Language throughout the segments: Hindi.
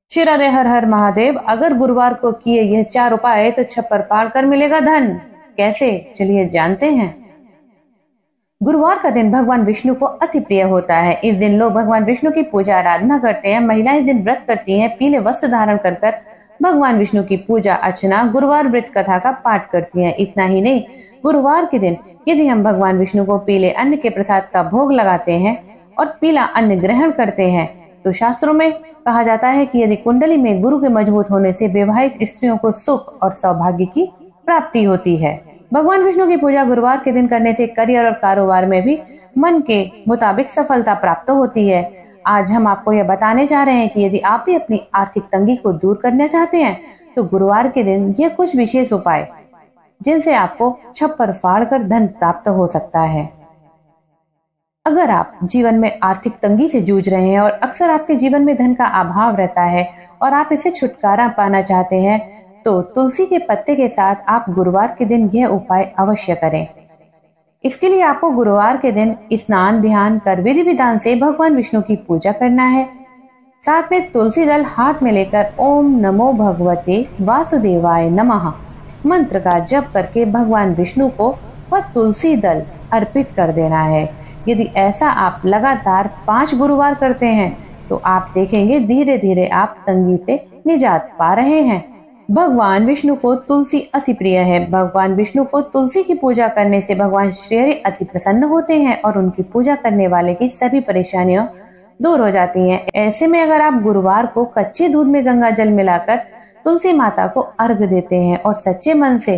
श्री राधे हर हर महादेव। अगर गुरुवार को किए यह 4 उपाय तो छप्पर पार कर मिलेगा धन। कैसे, चलिए जानते हैं। गुरुवार का दिन भगवान विष्णु को अति प्रिय होता है। इस दिन लोग भगवान विष्णु की पूजा आराधना करते हैं। महिलाएं इस दिन व्रत करती हैं, पीले वस्त्र धारण कर भगवान विष्णु की पूजा अर्चना, गुरुवार व्रत कथा का पाठ करती हैं। इतना ही नहीं, गुरुवार के दिन यदि हम भगवान विष्णु को पीले अन्न के प्रसाद का भोग लगाते हैं और पीला अन्न ग्रहण करते हैं तो शास्त्रों में कहा जाता है कि यदि कुंडली में गुरु के मजबूत होने से विवाहित स्त्रियों को सुख और सौभाग्य की प्राप्ति होती है। भगवान विष्णु की पूजा गुरुवार के दिन करने से करियर और कारोबार में भी मन के मुताबिक सफलता प्राप्त होती है। आज हम आपको यह बताने जा रहे हैं कि यदि आप भी अपनी आर्थिक तंगी को दूर करना चाहते हैं तो गुरुवार के दिन ये कुछ विशेष उपाय जिनसे आपको छप्पर फाड़ कर धन प्राप्त हो सकता है। अगर आप जीवन में आर्थिक तंगी से जूझ रहे हैं और अक्सर आपके जीवन में धन का अभाव रहता है और आप इससे छुटकारा पाना चाहते हैं तो तुलसी के पत्ते के साथ आप गुरुवार के दिन यह उपाय अवश्य करें। इसके लिए आपको गुरुवार के दिन स्नान ध्यान कर विधि विधान से भगवान विष्णु की पूजा करना है। साथ में तुलसी दल हाथ में लेकर ओम नमो भगवते वासुदेवाय नमः मंत्र का जप करके भगवान विष्णु को वह तुलसी दल अर्पित कर देना है। यदि ऐसा आप लगातार 5 गुरुवार करते हैं तो आप देखेंगे धीरे धीरे आप तंगी से निजात पा रहे हैं। भगवान विष्णु को तुलसी अति प्रिय है। भगवान विष्णु को तुलसी की पूजा करने से भगवान श्री हरि अति प्रसन्न होते हैं और उनकी पूजा करने वाले की सभी परेशानियां दूर हो जाती हैं। ऐसे में अगर आप गुरुवार को कच्चे दूध में गंगा जल मिलाकर तुलसी माता को अर्घ देते हैं और सच्चे मन से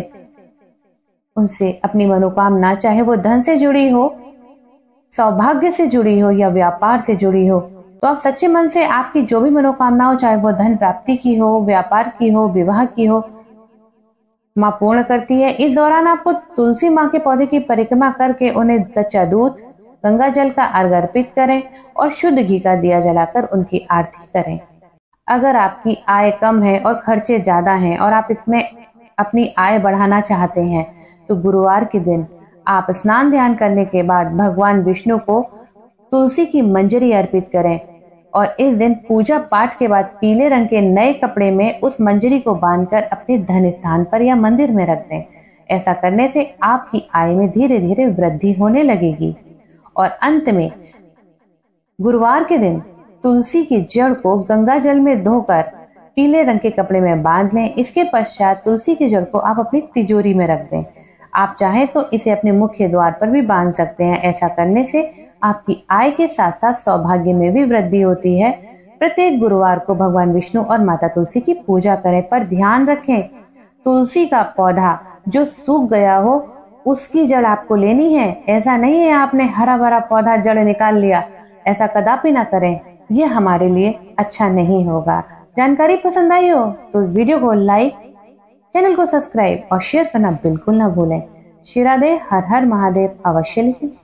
उनसे अपनी मनोकामना, चाहे वो धन से जुड़ी हो, सौभाग्य से जुड़ी हो या व्यापार से जुड़ी हो, तो आप सच्चे मन से आपकी जो भी मनोकामना हो, चाहे वो धन प्राप्ति की हो, व्यापार की हो, विवाह की हो, माँ पूर्ण करती है। इस दौरान आपको तुलसी माँ के पौधे की परिक्रमा करके उन्हें कच्चा दूध, गंगा जल का अर्घ अर्पित करें और शुद्ध घी का दिया जलाकर उनकी आरती करें। अगर आपकी आय कम है और खर्चे ज्यादा हैं और आप इसमें अपनी आय बढ़ाना चाहते हैं तो गुरुवार के दिन आप स्नान ध्यान करने के बाद भगवान विष्णु को तुलसी की मंजरी अर्पित करें और इस दिन पूजा पाठ के बाद पीले रंग के नए कपड़े में उस मंजरी को बांधकर अपने धन स्थान पर या मंदिर में रख दें। ऐसा करने से आपकी आय में धीरे धीरे वृद्धि होने लगेगी। और अंत में गुरुवार के दिन तुलसी की जड़ को गंगा जल में धोकर पीले रंग के कपड़े में बांध लें। इसके पश्चात तुलसी की जड़ को आप अपनी तिजोरी में रख दें। आप चाहें तो इसे अपने मुख्य द्वार पर भी बांध सकते हैं। ऐसा करने से आपकी आय के साथ साथ सौभाग्य में भी वृद्धि होती है। प्रत्येक गुरुवार को भगवान विष्णु और माता तुलसी की पूजा करें, पर ध्यान रखें तुलसी का पौधा जो सूख गया हो उसकी जड़ आपको लेनी है। ऐसा नहीं है आपने हरा भरा पौधा जड़ निकाल लिया, ऐसा कदापि ना करें, यह हमारे लिए अच्छा नहीं होगा। जानकारी पसंद आई हो तो वीडियो को लाइक, चैनल को सब्सक्राइब और शेयर करना बिल्कुल ना भूलें। श्री राधे हर हर महादेव अवश्य लिखें।